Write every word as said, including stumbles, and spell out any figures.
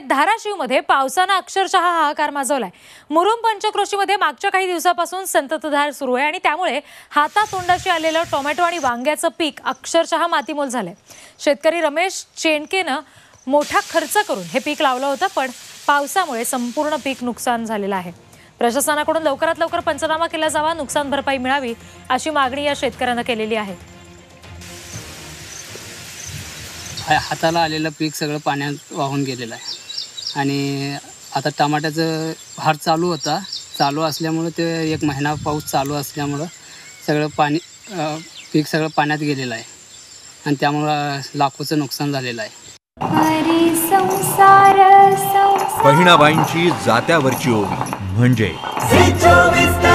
धाराशिवमध्ये पावसानं अक्षरशः हाहाकार माजवलाय। मुरुम पंचक्रोशीमध्ये मागच्या काही दिवसापासून संततधार सुरू आहे आणि त्यामुळे हातातोंडाशी आलेलं टोमॅटो आणि वांग्याचं पीक अक्षरशः मातीमोल झालंय। शेतकरी रमेश चेनकेनं मोठा खर्च करून हे पीक लावलं होतं, पण पावसामुळे संपूर्ण पीक नुकसान झालेलं आहे। प्रशासनाकडून लवकरात लवकर पंचनामा केला जावा, नुकसान भरपाई मिळावी अशी मागणी या शेतकऱ्यांना केलेली आहे। हाताला आलेलं पीक सगळं पाण्यात वाहून गेलेलं आहे आणि आता टमाट्याचं भार चालू होता चालू असल्यामुळे ते एक महिना पाऊस चालू असल्यामुळे सगळं पाणी पीक सगळं पाण्यात गेलेलं आहे आणि त्यामुळे लाखोचं नुकसान झालेलं आहे। बहिणाबाईंची जात्यावरची ओवी म्हणजे